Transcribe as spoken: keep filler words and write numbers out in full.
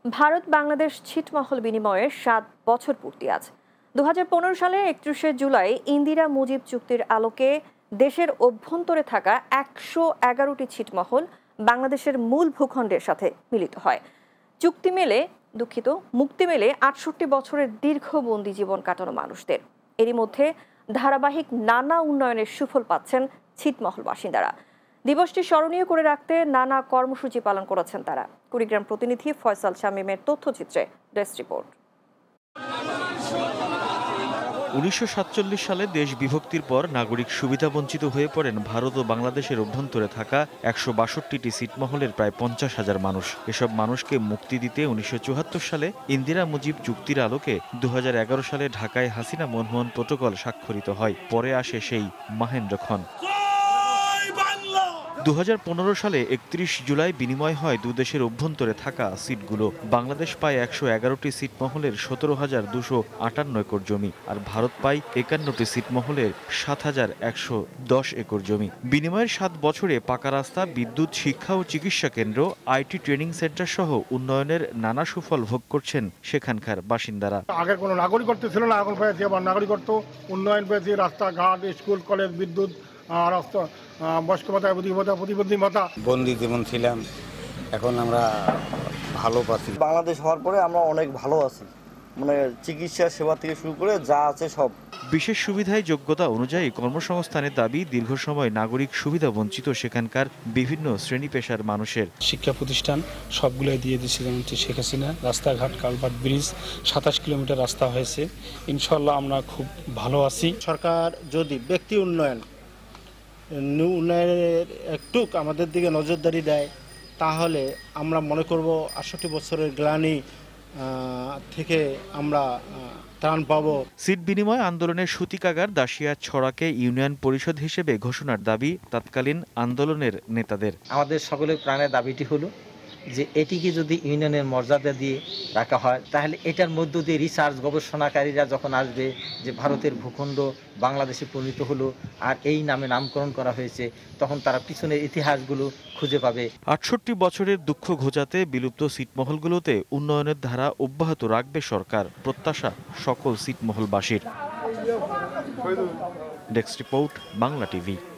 ভারত বাংলাদেশ ছিটমহল বিনিময়ের সাত বছর পূর্তি আজ দু হাজার পনেরো সালের একত্রিশে জুলাই ইন্দিরা মুজিব চুক্তির আলোকে দেশের অভ্যন্তরে থাকা একশো এগারোটি ছিটমহল বাংলাদেশের মূল ভূখণ্ডের সাথে মিলিত হয়। চুক্তি মেলে দুঃখিত মুক্তি মেলে আটষট্টি বছরের দীর্ঘ বন্দি জীবন কাটানো মানুষদের। এরই মধ্যে ধারাবাহিক নানা উন্নয়নের সুফল পাচ্ছেন ছিটমহল বাসিন্দারা। দিবসটি স্মরণীয় করে রাখতে নানা কর্মসূচি পালন করেছেন তারা। কুড়িগ্রাম প্রতিনিধি ফয়সাল শামীমের তথ্যচিত্রে ডেস্ক রিপোর্ট। উনিশশো সাতচল্লিশ সালে দেশ বিভক্তির পর নাগরিক সুবিধা বঞ্চিত হয়ে পড়েন ভারত ও বাংলাদেশের অভ্যন্তরে থাকা একশো বাষট্টিটি ছিটমহলের প্রায় পঞ্চাশ হাজার মানুষ। এসব মানুষকে মুক্তি দিতে উনিশশো চুয়াত্তর সালে ইন্দিরা মুজিব চুক্তির আলোকে দু হাজার এগারো সালে ঢাকায় হাসিনা মনমোহন প্রটোকল স্বাক্ষরিত হয়। পরে আসে সেই মাহেন্দ্রক্ষণ। দু হাজার পনেরো সালে একত্রিশ জুলাই বিনিময় হয় দুদেশের অভ্যন্তরে থাকা সিটগুলো। বাংলাদেশ পায় একশো এগারোটি সিটমহলের সতেরো হাজার দুশো আটান্ন একর জমি, আর ভারত পায় একান্নটি সিটমহলের সাত হাজার একশো দশ একর জমি। বিনিময়ের সাত বছরে পাকা রাস্তা, বিদ্যুৎ, শিক্ষা ও চিকিৎসা কেন্দ্র, আইটি ট্রেনিং সেন্টার সহ উন্নয়নের নানা সুফল ভোগ করছেন সেখানকার বাসিন্দারা। আগের কোনো নাগরিকত্ব ছিল না, এখন পেয়েছি আবার নাগরিকত্ব, উন্নয়ন পেয়েছি, রাস্তাঘাট, স্কুল, কলেজ, বিদ্যুৎ, রাস্তা, বয়স্ক ভাতা, প্রতিবন্ধী ভাতা। বন্দি জীবন ছিলাম, এখন আমরা ভালো পাচ্ছি। বাংলাদেশ হওয়ার পরে আমরা অনেক ভালো আছি, মানে চিকিৎসা সেবা থেকে শুরু করে যা আছে সব। বিশেষ সুবিধায় যোগ্যতা অনুযায়ী কর্মসংস্থানের দাবি দীর্ঘ সময় নাগরিক সুবিধা বঞ্চিত সেখানকার বিভিন্ন শ্রেণী পেশার মানুষের। শিক্ষা প্রতিষ্ঠান সবগুলোই দিয়ে দিচ্ছে, যেমন শেখ হাসিনা। রাস্তাঘাট, কালভার্ট, ব্রিজ, সাতাশ কিলোমিটার রাস্তা হয়েছে। ইনশাল্লাহ আমরা খুব ভালো আছি। সরকার যদি ব্যক্তি উন্নয়ন উন্নয়নের একটু আমাদের দিকে নজরদারি দেয়, তাহলে আমরা মনে করব আটষট্টি বছরের গ্লানি থেকে আমরা ত্রাণ পাবো। সিট বিনিময় আন্দোলনের সূতিকাগার দাসিয়া ছড়াকে ইউনিয়ন পরিষদ হিসেবে ঘোষণার দাবি তৎকালীন আন্দোলনের নেতাদের। আমাদের সকলের প্রাণের দাবিটি হলো যে এটিকে যদি ইউনিয়নের মর্যাদা দিয়ে রাখা হয়, তাহলে এটার মধ্য দিয়ে রিসার্চ গবেষণাকারীরা যখন আসবে যে ভারতের ভূখণ্ড বাংলাদেশে পরিণত হলো আর এই নামে নামকরণ করা হয়েছে, তখন তারা পিছনের ইতিহাসগুলো খুঁজে পাবে। আটষট্টি বছরের দুঃখ ঘোচাতে বিলুপ্ত সিটমহলগুলোতে উন্নয়নের ধারা অব্যাহত রাখবে সরকার, প্রত্যাশা সকল সিটমহলবাসীর। Desk report, Bangla TV.